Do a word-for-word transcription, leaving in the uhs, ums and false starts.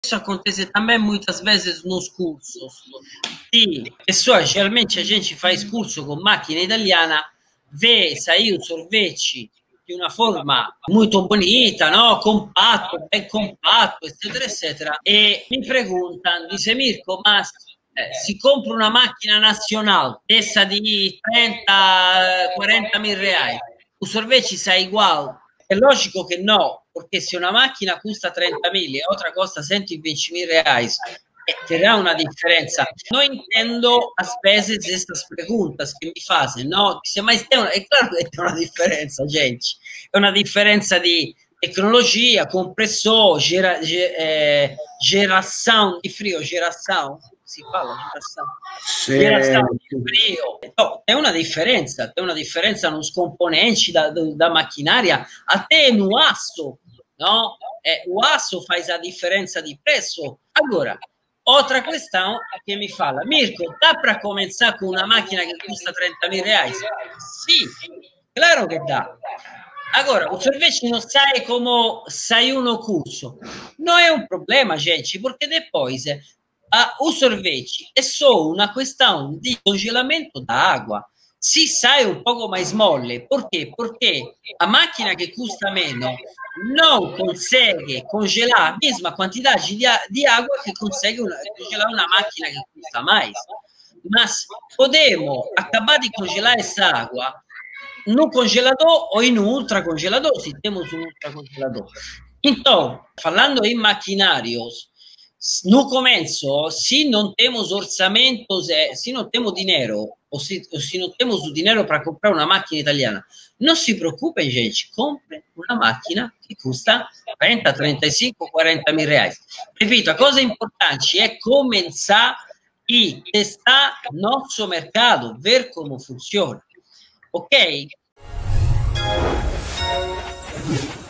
Isso acontece também muitas vezes nos cursos. Sim, pessoal, geralmente a gente faz curso com macchina italiana, vê sair os sorvete di una forma molto bonita, no? Compatto, ben compatto, eccetera, eccetera. E mi preguntano, dice Mirko, ma eh, si compra una macchina nazionale, essa di trenta quaranta mil reais, o sorvete sai igual? É lógico que não, porque se uma máquina custa trinta mil e outra custa cento e vinte mil reais, terá uma diferença. Não entendo às vezes estas perguntas que me fazem, não? Mas tem uma, é claro que tem uma diferença, gente. É uma diferença de tecnologia, compressor, gera, ge, eh, geração de frio, geração, si fala geração, Se... geração de frio. Então, tem uma diferença, tem uma diferença nos componentes da, da maquinária, até no aço, no? Eh, o aço faz a diferença de preço. Agora, outra questão que me fala, Mirko, dá para começar com uma máquina que custa trinta mil reais? Sim, claro que dá. Agora, o sorvete não sai como saiu no curso. Não é um problema, gente, porque depois ah, o sorvete é só uma questão de congelamento da água. Se sai um pouco mais molle, por quê? Porque a máquina que custa meno não consegue congelar a mesma quantidade de, de água que consegue una, congelar uma máquina que custa mais. Mas podemos acabar de congelar essa água no congelador ou em um ultracongelador, se temos um ultracongelador. Então, falando em maquinários, no começo, se não temos orçamentos, se não temos dinheiro, ou se, ou se não temos o dinheiro para comprar uma máquina italiana, não se preocupem, gente, compre uma máquina que custa trinta, trinta e cinco, quarenta mil reais. Repito, a cosa importante é começar e testar nosso mercado, ver como funciona. Ok?